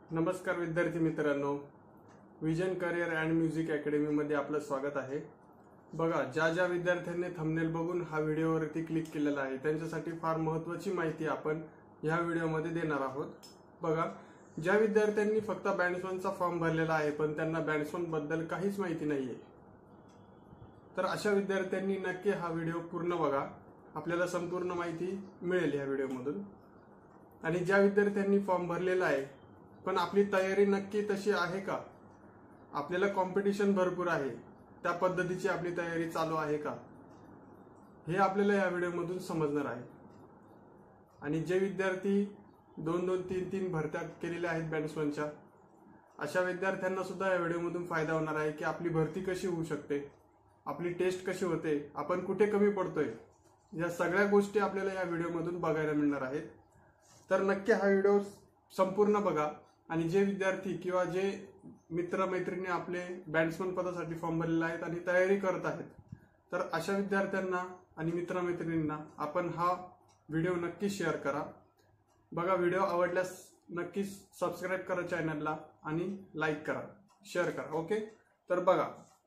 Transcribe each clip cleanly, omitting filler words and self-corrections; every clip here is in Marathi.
नमस्कार विद्यार्थी मित्रांनो, विजन करिअर अँड म्युझिक अकॅडमीमध्ये आपलं स्वागत आहे। बघा, ज्या विद्यार्थ्यांनी थंबनेल बघून हा व्हिडिओवरती क्लिक केलेला आहे त्यांच्यासाठी फार महत्त्वाची माहिती आपण ह्या व्हिडिओमध्ये देणार आहोत। बघा, ज्या विद्यार्थ्यांनी फक्त बँड्समनचा फॉर्म भरलेला आहे पण त्यांना बँड्समन बद्दल काहीच माहिती नाहीये, तर अशा विद्यार्थ्यांनी नक्की हा व्हिडिओ पूर्ण बघा, आपल्याला संपूर्ण माहिती मिळेल या व्हिडिओमधून। आणि ज्या विद्यार्थ्यांनी फॉर्म भरलेला आहे पण आपली तयारी नक्की तशी आहे का, आपल्याला कॉम्पिटिशन भरपूर आहे, त्या पद्धतीची आपली तयारी चालू आहे का, हे आपल्याला या व्हिडिओमधून समजणार आहे। आणि जे विद्यार्थी 2-2, 3-3 भरत्या केलेल्या आहेत बँड्समनच्या, अशा विद्यार्थ्यांना सुद्धा या व्हिडिओमधून फायदा होणार आहे की आपली भरती कशी होऊ शकते, आपली टेस्ट कशी होते, आपण कुठे कमी पडतोय, या सगळ्या गोष्टी आपल्याला या व्हिडिओमधून बघायला मिळणार आहेत। तर नक्की हा व्हिडिओ संपूर्ण बघा। आणि जे विद्यार्थी किंवा जे मित्रमैत्रिणी आपले बँड्समन पदासाठी फॉर्म भरलेले आहेत आणि तयारी करत आहेत, तर अशा विद्यार्थ्यांना आणि मित्रमैत्रिणींना आपण हा व्हिडिओ नक्की शेअर करा। बघा, व्हिडिओ आवडल्यास नक्की सबस्क्राईब करा चॅनलला आणि लाईक करा, शेअर करा। ओके, तर बघा,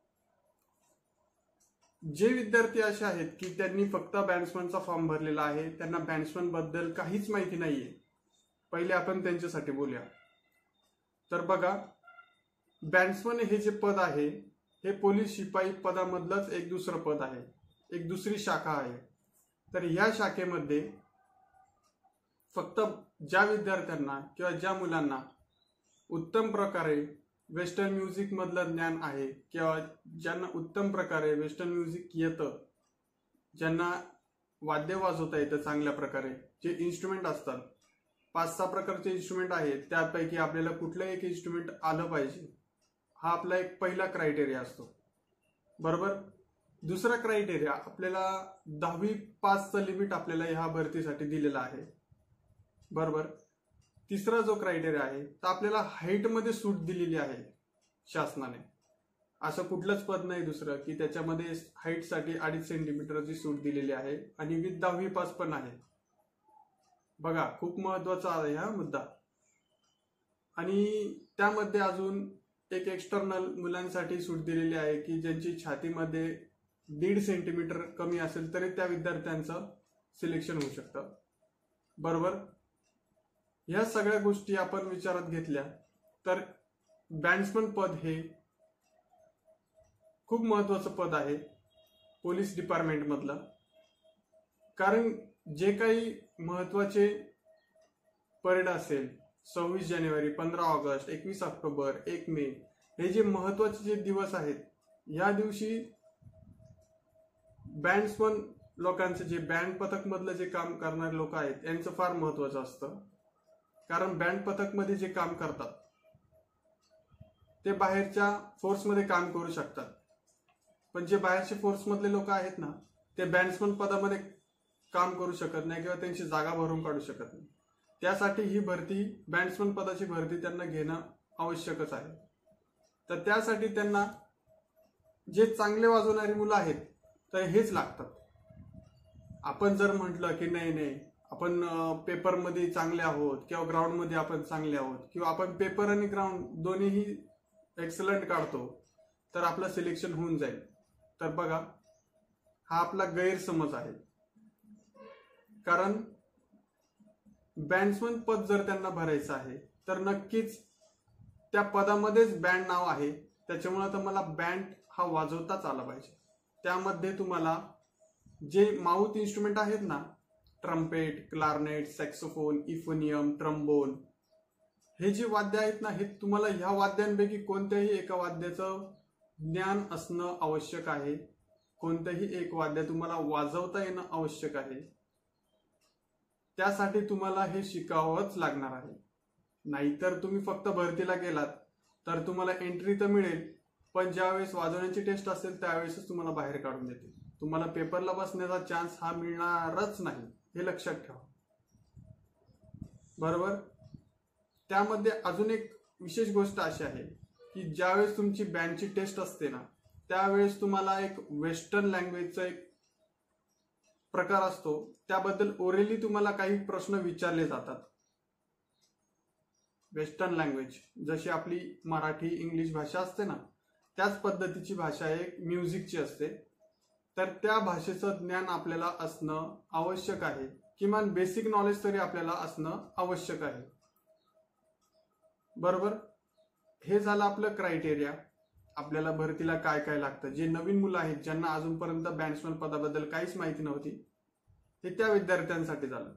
जे विद्यार्थी असे आहेत की त्यांनी फक्त बँड्समनचा फॉर्म भरलेला आहे, त्यांना बँड्समन बद्दल काहीच माहिती नाहीये, पहिले आपण त्यांच्यासाठी बोलूया। तर बघा, बँड्समन हे जे पद आहे हे पोलीस शिपाई पदामधलंच एक दुसरं पद आहे, एक दुसरी शाखा आहे। तर या शाखेमध्ये फक्त ज्या विद्यार्थ्यांना किंवा ज्या मुलांना उत्तम प्रकारे वेस्टर्न म्युझिक मधलं ज्ञान आहे किंवा ज्यांना उत्तम प्रकारे वेस्टर्न म्युझिक येतं, ज्यांना वाद्य वाजवता येतं चांगल्या प्रकारे, जे इन्स्ट्रुमेंट असतात, 5-6 प्रकारचे इन्स्ट्रुमेंट आहेत, त्यापैकी आपल्याला कुठलं एक इन्स्ट्रुमेंट आलं पाहिजे, हा आपला एक पहिला क्रायटेरिया असतो, बरोबर। दुसरा क्रायटेरिया, आपल्याला 10वी पासचं लिमिट आपल्याला ह्या भरतीसाठी दिलेलं आहे, बरोबर। तिसरा जो क्रायटेरिया आहे, तर आपल्याला हाईटमध्ये सूट दिलेली आहे शासनाने, असं कुठलंच पद नाही दुसरं की त्याच्यामध्ये हाईटसाठी 2.5 सेंटीमीटरची सूट दिलेली आहे आणि विथ 10वी पास पण आहे। बघा, खूप महत्वाचा आहे हा मुद्दा। आणि त्यामध्ये अजून एक एक्सटर्नल मुलांसाठी सूट दिलेली आहे की ज्यांची छातीमध्ये 1.5 सेंटीमीटर कमी असेल तरी त्या विद्यार्थ्यांचं सिलेक्शन होऊ शकतं, बरोबर। या सगळ्या गोष्टी आपण विचारात घेतल्या तर बँड्समन पद हे खूप महत्वाचं पद आहे पोलीस डिपार्टमेंट मधलं। कारण जे काही महत्वाचे परेड असेल, 26 जानेवारी, 15 ऑगस्ट, 21 ऑक्टोबर, 1 मे, हे जे महत्वाचे जे दिवस आहेत, या दिवशी बँड्समन लोकांचे, जे बँड पथक मधलं जे काम करणारे लोक आहेत, यांचं फार महत्वाचं असतं। कारण बँड पथक मध्ये जे काम करतात ते बाहेरच्या फोर्समध्ये काम करू शकतात, पण जे बाहेरचे फोर्स मधले लोक आहेत ना, ते बँड्समन पदामध्ये काम करू शकत नाही किंवा त्यांची जागा भरून काढू शकत नाही। त्यासाठी ही भरती, बँड्समन पदाची भरती त्यांना घेणं आवश्यकच आहे। तर त्यासाठी त्यांना जे चांगले वाजवणारी मुलं आहेत तर हेच लागतात। आपण जर म्हटलं की नाही आपण पेपरमध्ये चांगले आहोत किंवा ग्राउंडमध्ये आपण चांगले आहोत किंवा आपण पेपर आणि ग्राउंड दोन्हीही एक्सलंट काढतो तर आपलं सिलेक्शन होऊन जाईल, तर बघा, हा आपला गैरसमज आहे। कारण बँड्समन पद जर त्यांना भरायचं आहे तर नक्कीच त्या पदामध्येच बँड नाव आहे, त्याच्यामुळे तर मला बँड हा वाजवताच आला पाहिजे। त्यामध्ये तुम्हाला जे माउथ इन्स्ट्रुमेंट आहेत ना, trumpet, clarinet, saxophone, euphonium, trombone, हे जे वाद्य आहेत ना, हे तुम्हाला ह्या वाद्यांपैकी कोणत्याही एका वाद्याचं ज्ञान असणं आवश्यक आहे, कोणतंही एक वाद्य तुम्हाला वाजवता येणं आवश्यक आहे। त्यासाठी तुम्हाला हे शिकावंच लागणार आहे, नाहीतर तुम्ही फक्त भरतीला गेलात तर तुम्हाला एंट्री तर मिळेल, पण ज्यावेळेस वाजवण्याची टेस्ट असेल त्यावेळेसच तुम्हाला बाहेर काढून देतील, तुम्हाला पेपरला बसण्याचा चान्स हा मिळणारच नाही, हे लक्षात ठेवा, बरोबर। त्यामध्ये अजून एक विशेष गोष्ट अशी आहे की ज्यावेळेस तुमची बँडची टेस्ट असते ना, त्यावेळेस तुम्हाला एक वेस्टर्न लँग्वेजचा एक प्रकार असतो, त्याबद्दल ओरली तुम्हाला काही प्रश्न विचारले जातात, वेस्टर्न लँग्वेज, जशी आपली मराठी इंग्लिश भाषा असते ना, त्याच पद्धतीची भाषा एक म्युझिकची असते. तर त्या भाषेचं ज्ञान आपल्याला असणं आवश्यक आहे. किमान बेसिक नॉलेज तरी आपल्याला असणं आवश्यक आहे. बरोबर. हे झालं आपलं क्रायटेरिया. आपल्याला भरतीला काय काय लागतं. जे नवीन मुलं आहेत ज्यांना अजूनपर्यंत बँड्समन पदाबद्दल काहीच माहिती नव्हती, हे त्या विद्यार्थ्यांसाठी झालं.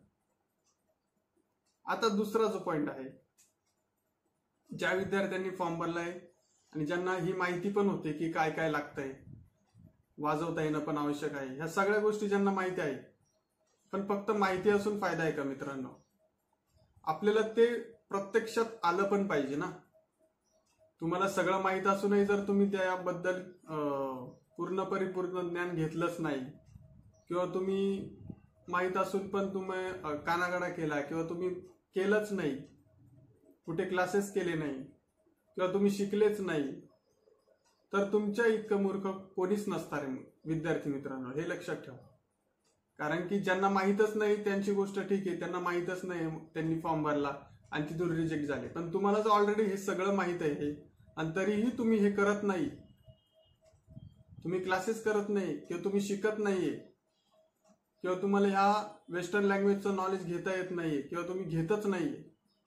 आता दुसरा जो पॉइंट आहे, ज्या विद्यार्थ्यांनी फॉर्म भरलाय आणि ज्यांना ही माहिती पण होते की काय काय लागतंय, वाजवता येणं पण आवश्यक आहे, ह्या सगळ्या गोष्टी ज्यांना माहिती आहे, पण फक्त माहिती असून फायदा आहे का मित्रांनो? आपल्याला ते प्रत्यक्षात आलं पण पाहिजे ना. तुम्हाला सगळं माहित असूनही जर तुम्ही त्याबद्दल पूर्ण परिपूर्ण ज्ञान घेतलंच नाही, किंवा तुम्ही माहित असून पण तुम्ही कानागाडा केला, किंवा तुम्ही केलंच नाही, कुठे क्लासेस केले नाही, किंवा तुम्ही शिकलेच नाही, तर तुमच्या इतकं मूर्ख कोणीच नसणार विद्यार्थी मित्रांनो. हे लक्षात ठेवा. कारण की ज्यांना माहीतच नाही त्यांची गोष्ट ठीक आहे, त्यांना माहीतच नाही, त्यांनी फॉर्म भरला आणि तिथून रिजेक्ट झाले. पण तुम्हाला जर ऑलरेडी हे सगळं माहीत आहे आणि तरीही तुम्ही हे करत नाही, तुम्ही क्लासेस करत नाही, किंवा तुम्ही शिकत नाहीये, किंवा तुम्हाला ह्या वेस्टर्न लँग्वेजचं नॉलेज घेता येत नाहीये, किंवा तुम्ही घेतच नाहीये,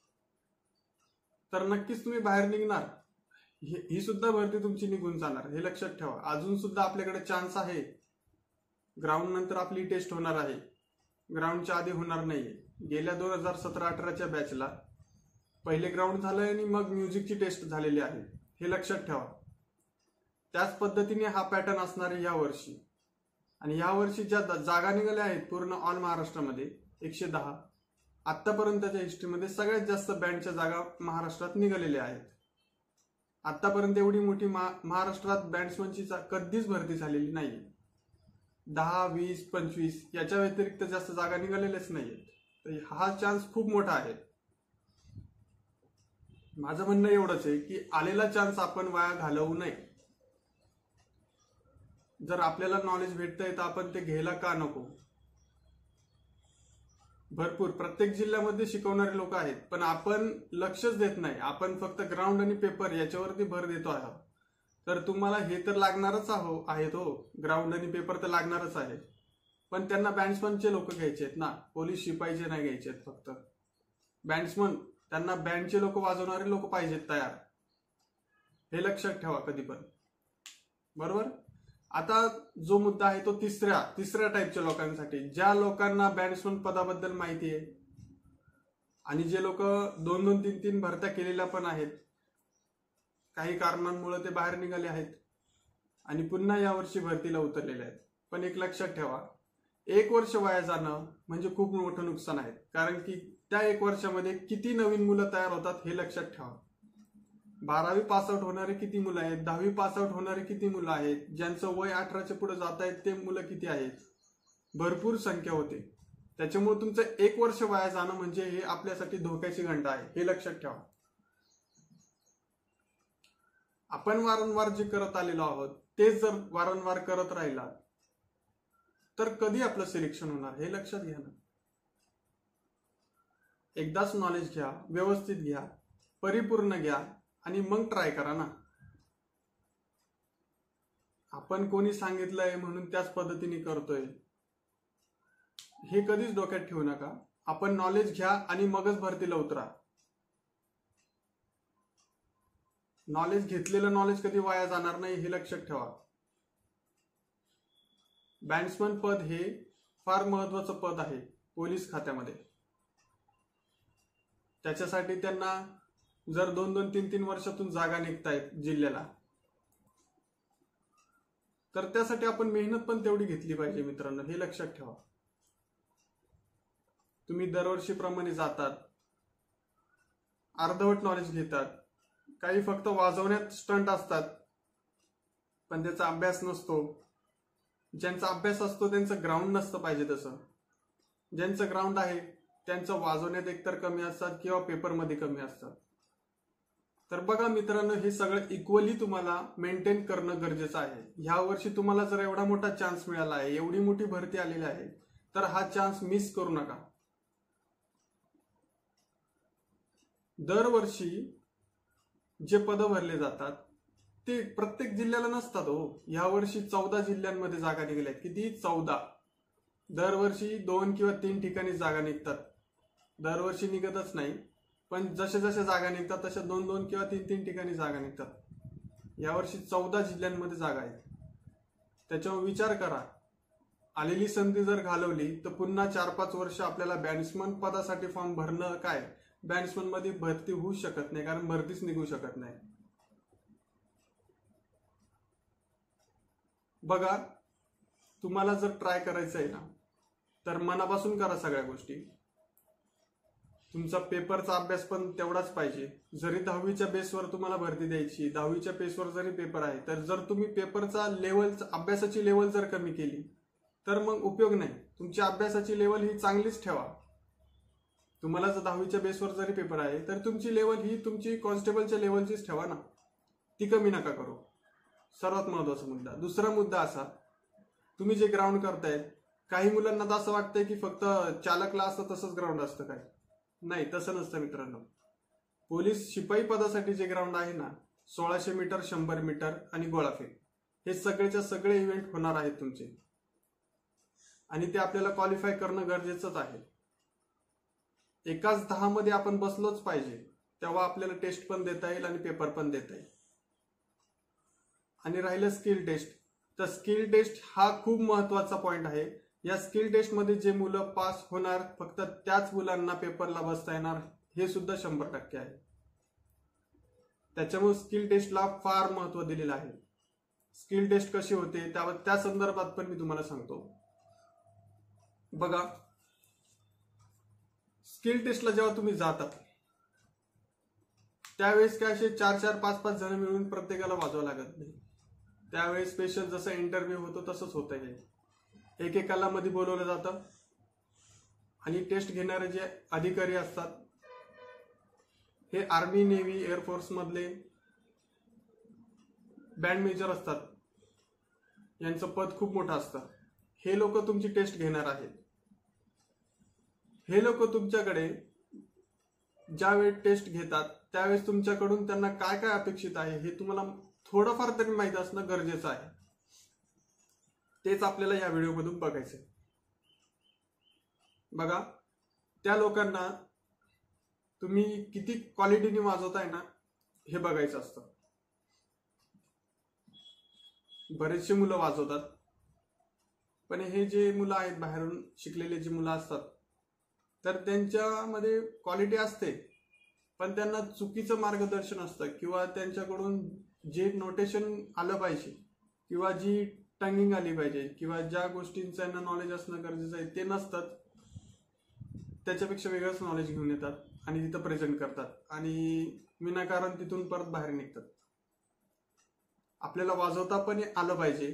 तर नक्कीच तुम्ही बाहेर निघणार. ही सुद्धा भरती तुमची निघून जाणार. हे लक्षात ठेवा. अजून सुद्धा आपल्याकडे चान्स आहे. ग्राउंड नंतर आपली टेस्ट होणार आहे, ग्राउंडच्या आधी होणार नाहीये. गेल्या 2017-18च्या बॅचला पहिले ग्राउंड झालंय आणि मग म्युझिकची टेस्ट झालेली आहे. हे लक्षात ठेवा. त्याच पद्धतीने हा पॅटर्न असणार आहे या वर्षी. आणि या वर्षी ज्या जागा निघाल्या आहेत पूर्ण ऑल महाराष्ट्रामध्ये 110, आतापर्यंतच्या हिस्ट्रीमध्ये सगळ्यात जास्त बँडच्या जागा महाराष्ट्रात निघालेल्या आहेत. आतापर्यंत एवढी मोठी महाराष्ट्रात बँड्समनची कधीच भरती झालेली नाही. 10, 20, 25 याच्या व्यतिरिक्त जास्त जागा निघालेल्याच नाहीयेत. तर हा चान्स खूप मोठा आहे. माझं म्हणणं एवढंच आहे की आलेला चान्स आपण वाया घालवू नये. जर आपल्याला नॉलेज भेटतंय तर आपण ते घ्यायला का नको? भरपूर प्रत्येक जिल्ह्यामध्ये शिकवणारे लोक आहेत, पण आपण लक्षच देत नाही. आपण फक्त ग्राउंड आणि पेपर याच्यावरती भर देतो आहोत. तर तुम्हाला हे तर लागणारच आहेत हो, ग्राउंड आणि पेपर तर लागणारच आहे. पण त्यांना बँड्समनचे लोक घ्यायचे आहेत ना, पोलीस शिपाईचे नाही घ्यायचे आहेत. फक्त बँड्समन, त्यांना बँडचे लोक वाजवणारे लोक पाहिजेत तयार. हे लक्षात ठेवा कधी पण. बरोबर. आता जो मुद्दा आहे तो तिसऱ्या टाईपच्या लोकांसाठी, ज्या लोकांना बँड्समन पदाबद्दल माहिती आहे आणि जे लोक 2-2, 3-3 भरत्या केलेल्या पण आहेत, काही कारणांमुळे ते बाहेर निघाले आहेत आणि पुन्हा यावर्षी भरतीला उतरलेले आहेत. पण एक लक्षात ठेवा, 1 वर्ष वाया जाणं म्हणजे खूप मोठं नुकसान आहे. कारण की त्या 1 वर्षामध्ये किती नवीन मुलं तयार होतात हे लक्षात ठेवा. 12वी पासआउट होणारे किती मुलं आहेत, 10वी पासआउट होणारे किती मुलं आहेत, ज्यांचं वय 18च्या पुढे जात आहेत ते मुलं किती आहेत, भरपूर संख्या होते. त्याच्यामुळे तुमचं 1 वर्ष वाया जाणं म्हणजे हे आपल्यासाठी धोक्याची घंटा आहे. हे लक्षात ठेवा. आपण वारंवार जे करत आलेलो आहोत तेच जर वारंवार करत राहिला तर कधी आपलं सिलेक्शन होणार हे लक्षात घ्या ना. एकदाच नॉलेज घ्या, व्यवस्थित घ्या, परिपूर्ण घ्या आणि मग ट्राय करा ना. आपण कोणी सांगितलंय म्हणून त्याच पद्धतीने करतोय हे कधीच डोक्यात ठेवू नका. आपण नॉलेज घ्या आणि मगच भरतीला उतरा. नॉलेज घेतलेलं नॉलेज कधी वाया जाणार नाही हे लक्षात ठेवा. बँड्समन पद हे फार महत्वाचं पद आहे पोलीस खात्यामध्ये. त्याच्यासाठी त्यांना जर 2-2, 3-3 वर्षातून जागा निघतायत जिल्ह्याला, तर त्यासाठी आपण मेहनत पण तेवढी घेतली पाहिजे मित्रांनो. हे लक्षात ठेवा. तुम्ही दरवर्षीप्रमाणे जातात, अर्धवट नॉलेज घेतात, काही फक्त वाजवण्यात स्टंट असतात पण त्याचा अभ्यास नसतो. ज्यांचा अभ्यास असतो त्यांचं ग्राउंड नसतं पाहिजे तसं. ज्यांचं ग्राउंड आहे त्यांचं वाजवण्यात एकतर कमी असतात किंवा पेपरमध्ये कमी असतात. तर बघा मित्रांनो, हे सगळं इक्वली तुम्हाला मेंटेन करणं गरजेचं आहे. ह्या वर्षी तुम्हाला जर एवढा मोठा चान्स मिळाला आहे, एवढी मोठी भरती आलेली आहे, तर हा चान्स मिस करू नका. दरवर्षी जे पद भरले जातात ते प्रत्येक जिल्ह्याला नसतात हो. यावर्षी 14 जिल्ह्यांमध्ये जागा निघाल्या आहेत. किती? 14. दरवर्षी 2 किंवा 3 ठिकाणी जागा निघतात. दरवर्षी निघतच नाही, पण जशा जशा जागा निघतात तशा 2-2 किंवा 3-3 ठिकाणी जागा निघतात. यावर्षी 14 जिल्ह्यांमध्ये जागा आहेत. त्याच्यावर विचार करा, आलेली संधी जर घालवली तर पुन्हा 4-5 वर्ष आपल्याला बॅट्समन पदासाठी फॉर्म भरणं काय, बॅट्समन मध्ये भरती होऊ शकत नाही, कारण भरतीच निघू शकत नाही. बघा, तुम्हाला जर ट्राय करायचं आहे ना तर मनापासून करा सगळ्या गोष्टी. तुमचा पेपरचा अभ्यास पण तेवढाच पाहिजे. जरी 10वीच्या बेसवर तुम्हाला भरती द्यायची, 10वीच्या बेसवर जरी पेपर आहे, तर जर तुम्ही पेपरचा लेवल, अभ्यासाची लेवल जर कमी केली तर मग उपयोग नाही. तुमची अभ्यासाची लेवल ही चांगलीच ठेवा. तुम्हाला जर 10वीच्या बेसवर जरी पेपर आहे तर तुमची लेवल ही तुमची कॉन्स्टेबलच्या लेवलचीच ठेवा ना, ती कमी नका करू. सर्वात महत्वाचा मुद्दा. दुसरा मुद्दा असा, तुम्ही जे ग्राउंड करतायत, काही मुलांना तर असं वाटतंय की फक्त चालकला असतं तसंच ग्राउंड असतं. काय नाही, तसं नसतं मित्रांनो. पोलीस शिपाई पदासाठी जे ग्राउंड आहे ना, 1600 मीटर, 100 मीटर आणि गोळाफेक, हे सगळेच्या सगळे इव्हेंट होणार आहेत तुमचे, आणि ते आपल्याला क्वालिफाय करणं गरजेचंच आहे. एकाच 10 मध्ये आपण बसलोच पाहिजे, तेव्हा आपल्याला टेस्ट पण देता येईल आणि पेपर पण देता येईल. आणि राहिलं स्किल टेस्ट, तर स्किल टेस्ट हा खूप महत्वाचा पॉइंट आहे. या स्किल टेस्ट मध्ये जे मुलं पास होणार, फक्त त्याच मुलांना पेपरला बसता येणार, हे सुद्धा 100% आहे. त्याच्यामुळे स्किल टेस्टला फार महत्व दिलेलं आहे. स्किल टेस्ट कशी होते त्या संदर्भात पण मी तुम्हाला सांगतो. बघा, स्किल टेस्टला जेव्हा तुम्ही जातात त्यावेळेस काय असे 4-4, 5-5 जण मिळून प्रत्येकाला वाजवावं लागत नाही. त्यावेळेस स्पेशल जसं इंटरव्ह्यू होतो तसंच होतं. हे एकेकाला मध्ये बोलवलं जातं आणि टेस्ट घेणारे जे अधिकारी असतात हे आर्मी, नेव्ही, एअरफोर्स मधले बँड मेजर असतात. यांचं पद खूप मोठं असतं. हे लोक तुमची टेस्ट घेणार आहेत. हे लोक तुमच्याकडे ज्यावेळी टेस्ट घेतात त्यावेळेस तुमच्याकडून त्यांना काय काय अपेक्षित आहे हे तुम्हाला थोडंफार तरी माहित असणं गरजेचं आहे. तेच आपल्याला या व्हिडिओमधून बघायचं. बघा, त्या लोकांना तुम्ही किती क्वालिटीने वाजवताय ना हे बघायचं असतं. बरेचसे मुलं वाजवतात, पण हे जे मुलं आहेत बाहेरून शिकलेले जे मुलं असतात तर त्यांच्यामध्ये क्वालिटी असते, पण त्यांना चुकीचं मार्गदर्शन असतं, किंवा त्यांच्याकडून जे नोटेशन आलं पाहिजे किंवा जी टंगिंग आली पाहिजे किंवा ज्या गोष्टींचं त्यांना नॉलेज असणं गरजेचं आहे ते नसतात. त्याच्यापेक्षा वेगळंच नॉलेज घेऊन येतात आणि तिथं प्रेझेंट करतात आणि विनाकारण तिथून परत बाहेर निघतात. आपल्याला वाजवता पण आलं पाहिजे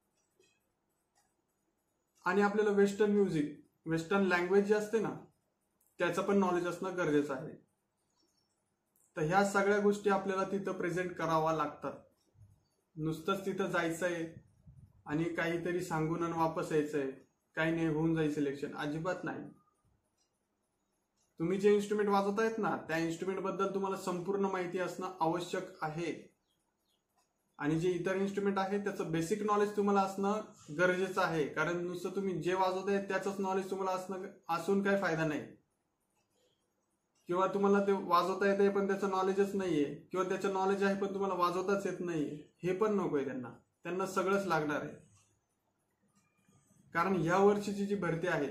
आणि आपल्याला वेस्टर्न म्युझिक, वेस्टर्न लँग्वेज जी असते ना त्याचं पण नॉलेज असणं गरजेचं आहे. तर ह्या सगळ्या गोष्टी आपल्याला तिथं प्रेझेंट कराव्या लागतात. नुसतंच तिथं जायचंय आणि काहीतरी सांगून आणि वापस यायचंय, काही नाही होऊन जाईल सिलेक्शन, अजिबात नाही. तुम्ही जे इन्स्ट्रुमेंट वाजवतायत ना त्या इन्स्ट्रुमेंट बद्दल तुम्हाला संपूर्ण माहिती असणं आवश्यक आहे, आणि जे इतर इन्स्ट्रुमेंट आहे त्याचं बेसिक नॉलेज तुम्हाला असणं गरजेचं आहे. कारण नुसतं तुम्ही जे वाजवताय त्याचंच नॉलेज तुम्हाला असून काही फायदा नाही, किंवा तुम्हाला ते वाजवता येते पण त्याचं नॉलेजच नाहीये, किंवा त्याचं नॉलेज आहे पण तुम्हाला वाजवताच येत नाहीये, हे पण नकोय त्यांना. त्यांना सगळंच लागणार आहे. कारण ह्या वर्षीची जी भरती आहे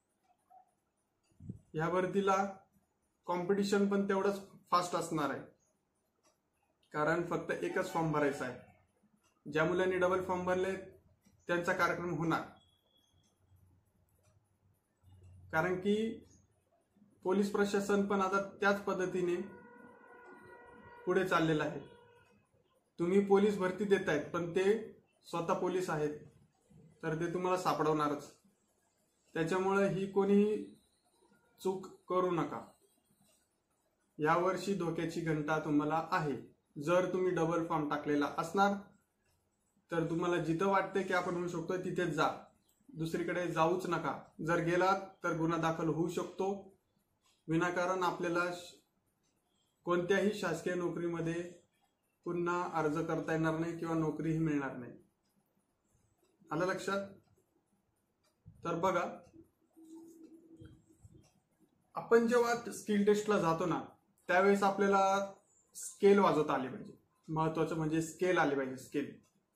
ह्या भरतीला कॉम्पिटिशन पण तेवढंच फास्ट असणार आहे. कारण फक्त एकच फॉर्म भरायचा आहे. ज्या मुलांनी डबल फॉर्म भरले त्यांचा कार्यक्रम होणार. कारण की पोलीस प्रशासन पण आता त्याच पद्धतीने पुढे चाललेलं आहे. तुम्ही पोलीस भरती देतायत पण ते स्वतः पोलीस आहेत तर ते तुम्हाला सापडवणारच. त्याच्यामुळे ही कोणीही चूक करू नका. यावर्षी धोक्याची घंटा तुम्हाला आहे. जर तुम्ही डबल फॉर्म टाकलेला असणार तर तुम्हाला जिथं वाटतंय की आपण होऊ शकतो तिथेच जा, दुसरीकडे जाऊच नका. जर गेलात तर गुन्हा दाखल होऊ शकतो. विनाकारण आपल्याला कोणत्याही शासकीय नोकरीमध्ये पुन्हा अर्ज करता येणार नाही किंवा नोकरीही मिळणार नाही. आलं लक्षात? तर बघा, आपण जेव्हा स्किल टेस्टला जातो ना त्यावेळेस आपल्याला स्केल वाजवता आली पाहिजे. महत्वाचं म्हणजे स्केल आली पाहिजे, स्केल.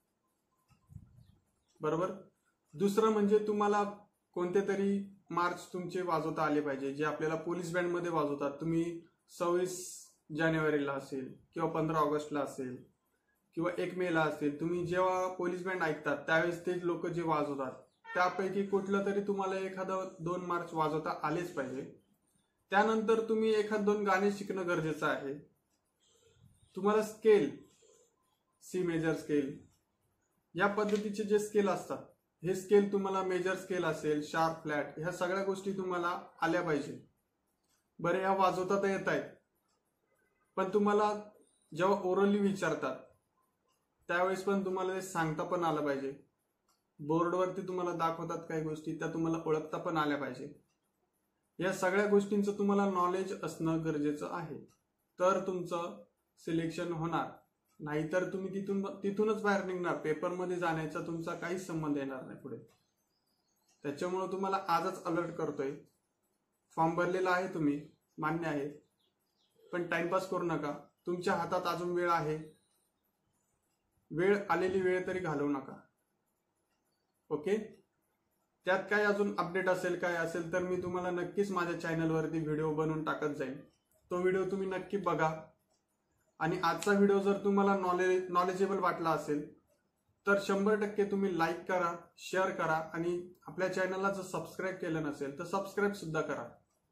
बरोबर. दुसरं म्हणजे तुम्हाला कोणते तरी मार्च तुमचे वाजवता आले पाहिजे, जे आपल्याला पोलीस बँडमध्ये वाजवतात. तुम्ही 26 जानेवारीला असेल किंवा 15 ऑगस्टला असेल किंवा 1 मेला असेल, तुम्ही जेव्हा पोलीस बँड ऐकतात त्यावेळेस ते लोक जे वाजवतात त्यापैकी कुठलं तरी तुम्हाला एखादं 2 मार्च वाजवता आलेच पाहिजे. त्यानंतर तुम्ही 1-2 गाणे शिकणं गरजेचं आहे. तुम्हाला स्केल, सी मेजर स्केल या पद्धतीचे जे स्केल असतात, हे स्केल तुम्हाला मेजर स्केल असेल, शार्प, फ्लॅट, ह्या सगळ्या गोष्टी तुम्हाला आल्या पाहिजे. बरं, ह्या वाजवता तर येत आहेत, पण तुम्हाला जेव्हा ओरली विचारतात त्यावेळेस पण तुम्हाला ते सांगता पण आलं पाहिजे. बोर्डवरती तुम्हाला दाखवतात काही गोष्टी, त्या तुम्हाला ओळखता पण आल्या पाहिजे. या सगळ्या गोष्टींचं तुम्हाला नॉलेज असणं गरजेचं आहे, तर तुमचं सिलेक्शन होणार. नाहीतर तुम्ही तिथूनच बाहेर निघणार. पेपरमध्ये जाण्याचा तुमचा काहीच संबंध येणार नाही पुढे. त्याच्यामुळे तुम्हाला आजच अलर्ट करतोय. फॉर्म भरलेला आहे तुम्ही, मान्य आहे, पण टाइमपास करू नका. तुमच्या हातात अजून वेळ आहे. वेळ आलेली वेळ तरी घालवू नका. ओके. त्यात काय अजून अपडेट असेल, काय असेल तर मी तुम्हाला नक्कीच माझ्या चॅनलवरती व्हिडिओ बनवून टाकत जाईल. तो व्हिडिओ तुम्ही नक्की बघा. आणि आजचा व्हिडिओ जर तुम्हाला नॉलेजेबल वाटला असेल तर 100% तुम्ही लाईक करा, शेअर करा आणि आपल्या चॅनलला जर सबस्क्राईब केलं नसेल तर सबस्क्राईब सुद्धा करा.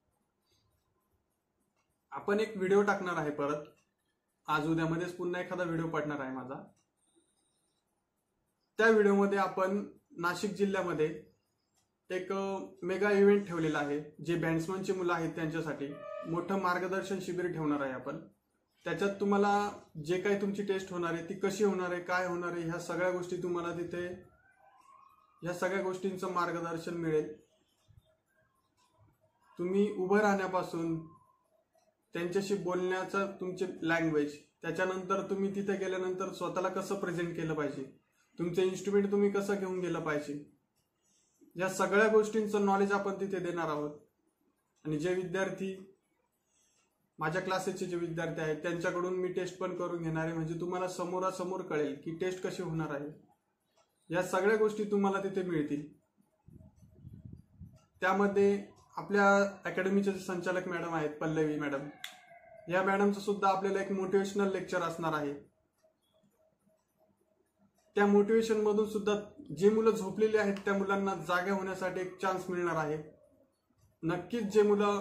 आपण एक व्हिडिओ टाकणार आहे परत, आज उद्यामध्येच पुन्हा एखादा व्हिडिओ पडणार आहे माझा. त्या व्हिडिओमध्ये आपण नाशिक जिल्ह्यामध्ये एक मेगा इव्हेंट ठेवलेला आहे, जे बँड्समनची मुलं आहेत त्यांच्यासाठी मोठं मार्गदर्शन शिबिर ठेवणार आहे आपण. त्याच्यात तुम्हाला जे काही तुमची टेस्ट होणार आहे ती कशी होणार आहे, काय होणार आहे, ह्या सगळ्या गोष्टी तुम्हाला तिथे, ह्या सगळ्या गोष्टींचं मार्गदर्शन मिळेल. तुम्ही उभं राहण्यापासून त्यांच्याशी बोलण्याचं तुमचे लँग्वेज, त्याच्यानंतर तुम्ही तिथे गेल्यानंतर स्वतःला कसं प्रेझेंट केलं पाहिजे, तुमचं इन्स्ट्रुमेंट तुम्ही कसं घेऊन गेलं पाहिजे, या सगळ्या गोष्टींचं नॉलेज आपण तिथे देणार आहोत. आणि जे विद्यार्थी, माझ्या क्लासेसचे जे विद्यार्थी आहेत त्यांच्याकडून मी टेस्ट पण करून घेणार आहे. म्हणजे तुम्हाला समोरासमोर कळेल की टेस्ट कशी होणार आहे. या सगळ्या गोष्टी तुम्हाला तिथे मिळतील. त्यामध्ये आपल्या अकॅडमीचे जे संचालक मॅडम आहेत, पल्लवी मॅडम, या मॅडमचं सुद्धा आपल्याला एक मोटिवेशनल लेक्चर असणार आहे. त्या मोटिवेशन मधून सुद्धा जे मुलं झोपलेली आहेत त्या मुलांना जागे होण्यासाठी एक चान्स मिळणार आहे. नक्कीच जे मुलं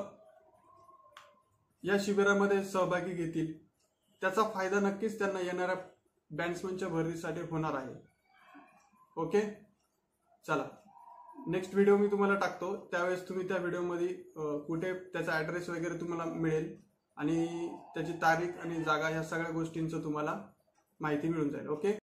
या शिबिरामध्ये सहभागी घेतील त्याचा फायदा नक्कीच त्यांना येणाऱ्या बँड्समनच्या भरतीसाठी होणार आहे. ओके, चला नेक्स्ट व्हिडिओ मी तुम्हाला टाकतो, त्यावेळेस तुम्ही त्या व्हिडिओमध्ये कुठे त्याचा ॲड्रेस वगैरे तुम्हाला मिळेल आणि त्याची तारीख आणि जागा, ह्या सगळ्या गोष्टींचं तुम्हाला माहिती मिळून जाईल. ओके.